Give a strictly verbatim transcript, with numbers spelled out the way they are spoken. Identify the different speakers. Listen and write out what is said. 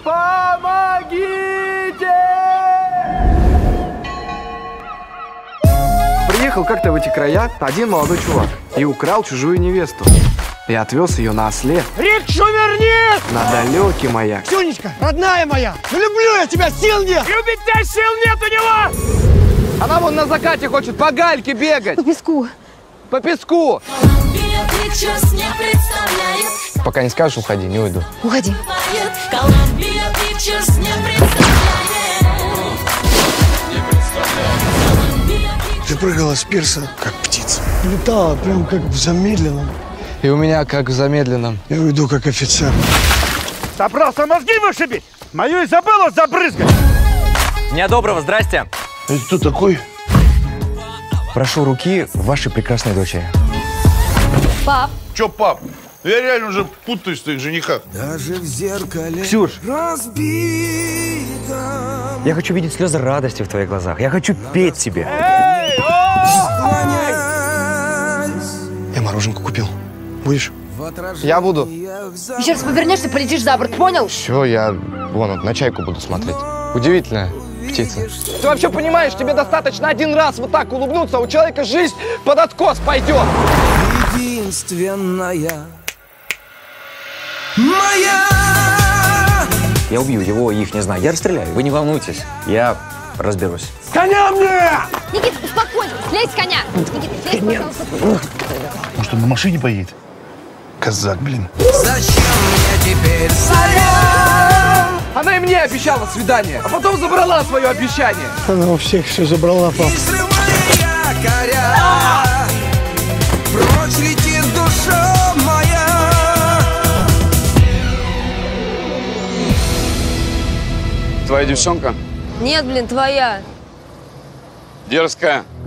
Speaker 1: Помогите! Приехал как-то в эти края один молодой чувак и украл чужую невесту. И отвез ее на осле.
Speaker 2: Рикшу верни!
Speaker 1: На далекий маяк.
Speaker 2: Ксюнечка, родная моя, ну люблю я тебя, сил нет!
Speaker 1: Любить тебя сил нет у него! Она вон на закате хочет по гальке бегать.
Speaker 3: По песку.
Speaker 1: По песку. Пока не скажешь, уходи, не уйду.
Speaker 3: Уходи.
Speaker 2: Ты прыгала с пирса, как птица. Летала прям как в замедленном.
Speaker 1: И у меня как в замедленном.
Speaker 2: Я уйду как офицер.
Speaker 4: Собрался мозги вышибить? Мою Изабеллу забрызгать.
Speaker 5: Дня доброго, здрасте.
Speaker 2: Это кто такой?
Speaker 5: Прошу руки вашей прекрасной дочери.
Speaker 3: Пап.
Speaker 6: Чё, пап? Я реально уже путаюсь в твоих женихах.
Speaker 2: Даже в зеркале.
Speaker 5: Ксюш,
Speaker 2: разбито.
Speaker 5: я хочу видеть слезы радости в твоих глазах. Я хочу петь тебе.
Speaker 2: Я мороженку купил. Будешь?
Speaker 1: Я буду.
Speaker 3: Еще раз повернешься, полетишь за борт, понял?
Speaker 1: Все, я вон вот, на чайку буду смотреть. Удивительная птица. Ты вообще понимаешь, тебе достаточно один раз вот так улыбнуться, а у человека жизнь под откос пойдет.
Speaker 2: Единственная моя.
Speaker 5: Я убью его, их, не знаю. Я расстреляю. Вы не волнуйтесь. Я разберусь.
Speaker 4: Коня мне!
Speaker 3: Никита, успокойся, слезь с коня. Никита, слезь, пожалуйста.
Speaker 6: Может, он на машине поедет? Казак, блин.
Speaker 2: Зачем мне теперь заря?
Speaker 1: Она и мне обещала свидание, а потом забрала свое обещание.
Speaker 2: Она у всех все забрала, пап. Прочь летит душа моя.
Speaker 7: Твоя девчонка?
Speaker 3: Нет, блин, твоя.
Speaker 7: Дерзкая.